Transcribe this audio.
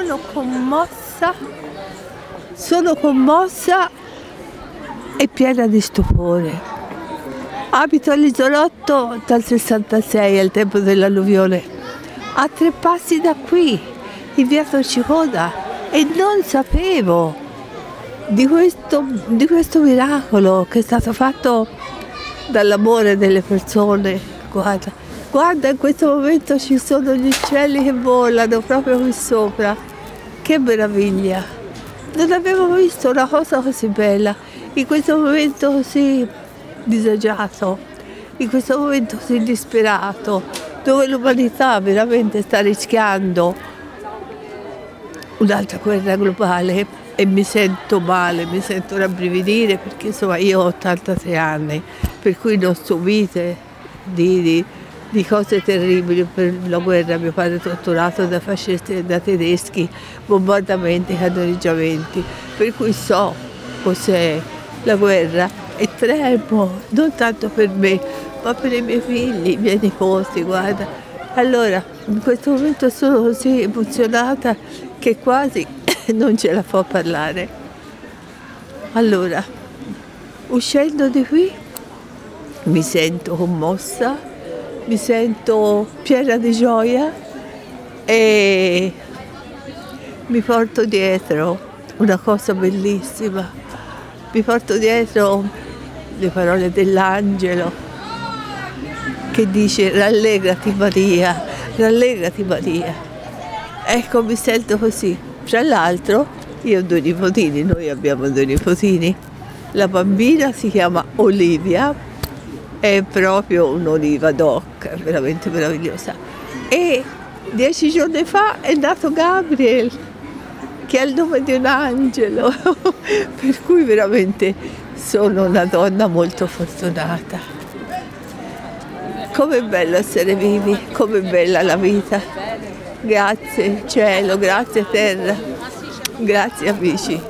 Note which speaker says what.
Speaker 1: sono commossa e piena di stupore. Abito all'isolotto dal 66, al tempo dell'alluvione, a 3 passi da qui, in via Torcicoda, e non sapevo di questo miracolo che è stato fatto dall'amore delle persone. Guarda, in questo momento ci sono gli uccelli che volano proprio qui sopra. Che meraviglia! Non avevo visto una cosa così bella, in questo momento così disagiato, in questo momento così disperato, dove l'umanità veramente sta rischiando un'altra guerra globale, e mi sento male, mi sento rabbrividire, perché insomma io ho 86 anni, per cui ne ho subite di cose terribili per la guerra. Mio padre è torturato da fascisti e da tedeschi, bombardamenti, carnereggiamenti, per cui so cos'è la guerra e tremo, non tanto per me, ma per i miei figli, i miei nipoti, guarda. Allora, in questo momento sono così emozionata che quasi non ce la fa parlare. Allora, uscendo di qui mi sento commossa, mi sento piena di gioia e mi porto dietro una cosa bellissima. Mi porto dietro le parole dell'angelo che dice: rallegrati Maria, rallegrati Maria. Ecco, mi sento così. Tra l'altro io ho 2 nipotini, noi abbiamo 2 nipotini. La bambina si chiama Olivia, è proprio un'oliva doc, veramente meravigliosa. E 10 giorni fa è nato Gabriel, che è il nome di un angelo, per cui veramente sono una donna molto fortunata. Com'è bello essere vivi, com'è bella la vita. Grazie cielo, grazie terra, grazie amici.